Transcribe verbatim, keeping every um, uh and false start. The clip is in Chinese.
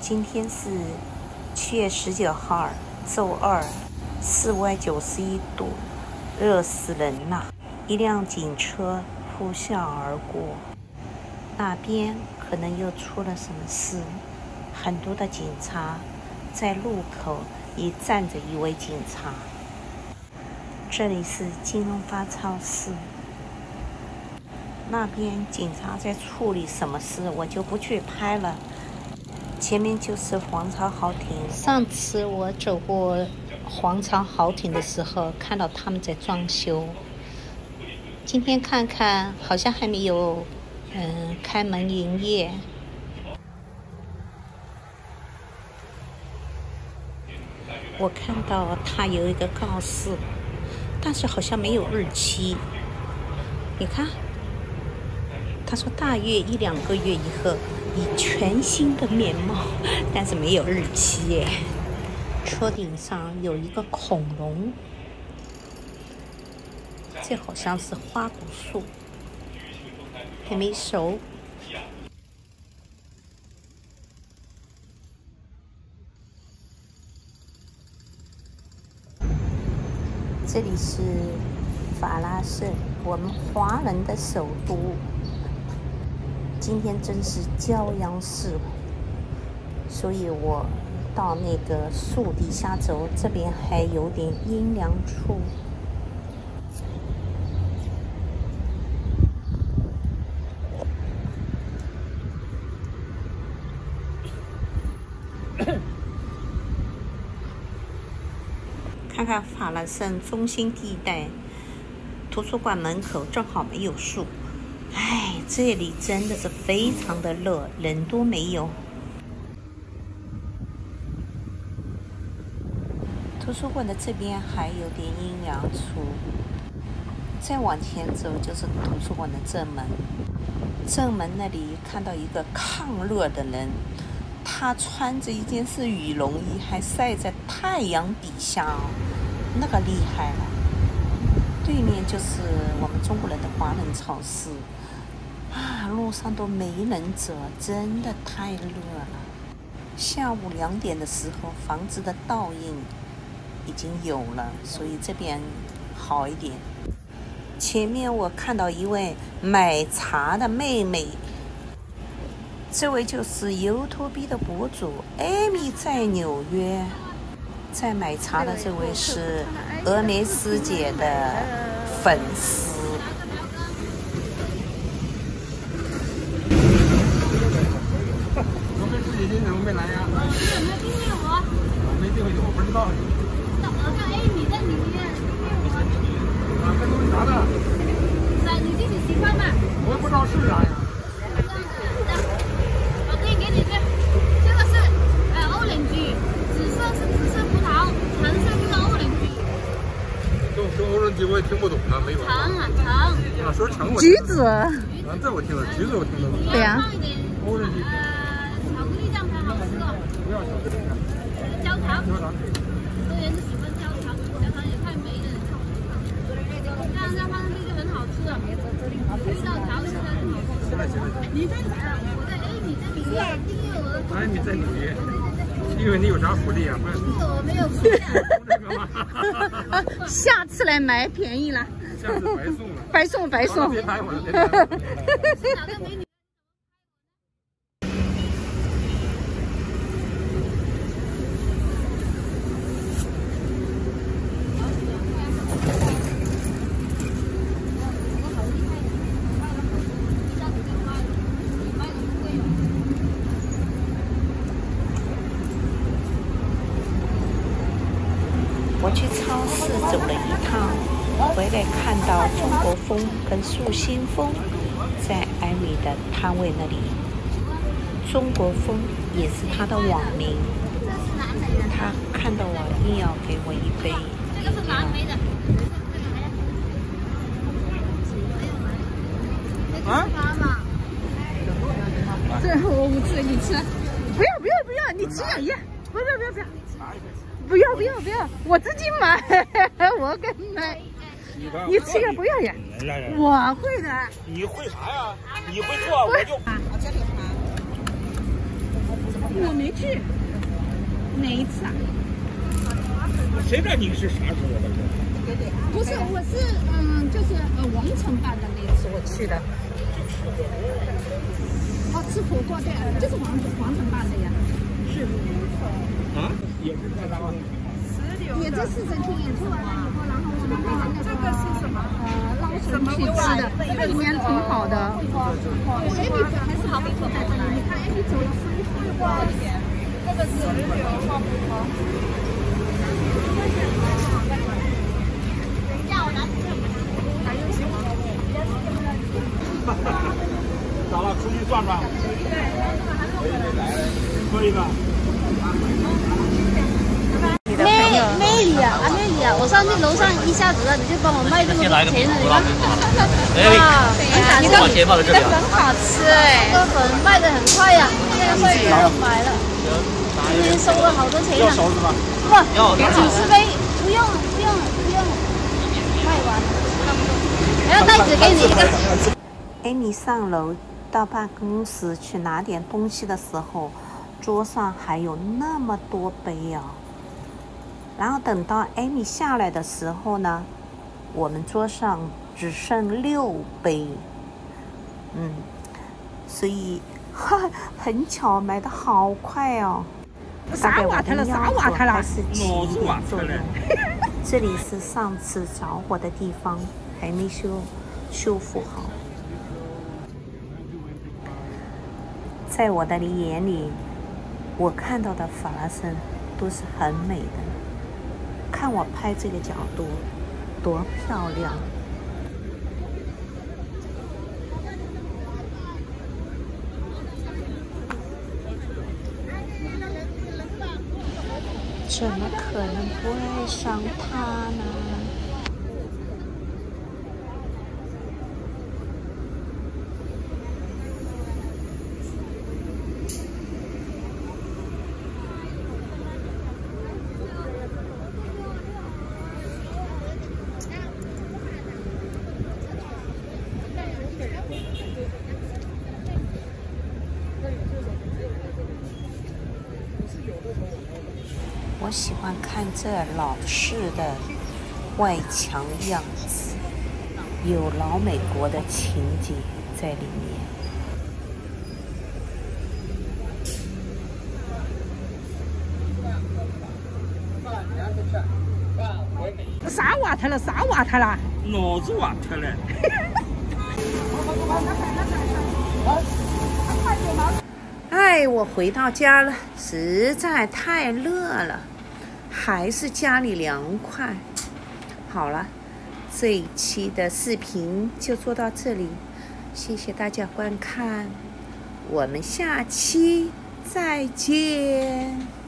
今天是七月十九号，周二，室外九十一度，热死人了。一辆警车呼啸而过，那边可能又出了什么事。很多的警察在路口也站着一位警察。这里是金融发超市，那边警察在处理什么事，我就不去拍了。前面就是皇朝豪庭。上次我走过皇朝豪庭的时候，看到他们在装修。今天看看，好像还没有，嗯，开门营业。我看到它有一个告示，但是好像没有日期。你看，他说大约一两个月以后以全新的面貌，但是没有日期耶。车顶上有一个恐龙，这好像是花果树，还没熟。这里是法拉盛，我们华人的首都。今天真是骄阳似火，所以我到那个树底下走，这边还有点阴凉处。看看法拉盛中心地带，图书馆门口正好没有树。哎，这里真的是非常的热，人都没有。图书馆的这边还有点阴凉处，再往前走就是图书馆的正门。正门那里看到一个抗热的人，他穿着一件是羽绒衣，还晒在太阳底下哦，那个厉害了。对面就是我们中国人的华人超市啊，路上都没人走，真的太热了。下午两点的时候，房子的倒影已经有了，所以这边好一点。前面我看到一位买茶的妹妹，这位就是 YouTube 的博主艾米，在纽约。在买茶的这位是峨眉师姐的粉丝。峨眉师姐今天怎么没来呀？有没有订阅我？没订阅我不知道。那我看哎你在里面订阅我。啊，这都是啥的？是你自己喜欢的。我也不知道是啥呀。我可以给你这，这个是呃欧领居。紫色是紫色葡萄，橙色就是欧领居。这这欧领居我也听不懂啊，没有。橙啊橙。啊，说橙我。橘子。啊，这我听得，橘子我听得懂。对呀。欧领居。呃，巧克力酱才好吃哦。不要巧克力酱。焦糖。焦糖。很多人都喜欢焦糖，焦糖也太没了。这样这样放上去就很好吃了，味道调起来很好吃。现在现在。你在哪儿？我在 A 米这里面订阅我的。A 米在纽约。因为你有啥福利啊？我没有福利。下次来买便宜了。下次白送了。白送白送。别拍我了，别拍我了。哪个美女？我去超市走了一趟，回来看到中国风跟树新风在艾米的摊位那里。中国风也是他的网名，他看到我硬要给我一杯。这个是蓝莓的。啊？这我不吃，你吃。不要不要不要，你吃两样。不要不要不要。不要不要不要，我自己买，我敢买。你吃个不要呀？我会的。你会啥呀？你会做我就。 我没去，哪一次啊？ 谁知道你是啥时候的？ 不是，我是嗯，就是呃王城办的那次我去的。哦，吃火锅对，就是王王城办的呀。是。 啊？也是在那吗？ 也这是整体演出完了以后，然后我们那个那个是什么？呃，捞神去吃的，这个里面挺好的。艾米还是好米粉在这里，你看艾米走了十一分钟。这个是泡芙汤。等一下，我拿。还有喜欢的。 咋了？出去转转。喝一个。 美美丽啊，阿美丽啊！我上去楼上一下子，你就帮我卖这么多钱，你看，哇，你的你的很好吃哎，这个粉卖的很快呀，现在快不买了，今天收了好多钱呢。不，几十杯，不用不用不用，卖完了，差不多。还要袋子给你一个。 艾米上楼到办公室去拿点东西的时候，桌上还有那么多杯啊。然后等到艾米下来的时候呢，我们桌上只剩六杯，嗯，所以哈很巧买的好快哦。 啥瓦特了？啥瓦特了？ 是起点作用。这里是上次着火的地方，还没修修复好。在我的眼里，我看到的法拉盛都是很美的。看我拍这个角度，多漂亮！怎么可能不爱上他呢？我喜欢看这老式的外墙样子，有老美国的情节在里面。 啥瓦特了？啥瓦特了？ 脑子瓦特了。 哎，我回到家了，实在太热了，还是家里凉快。好了，这一期的视频就做到这里，谢谢大家观看，我们下期再见。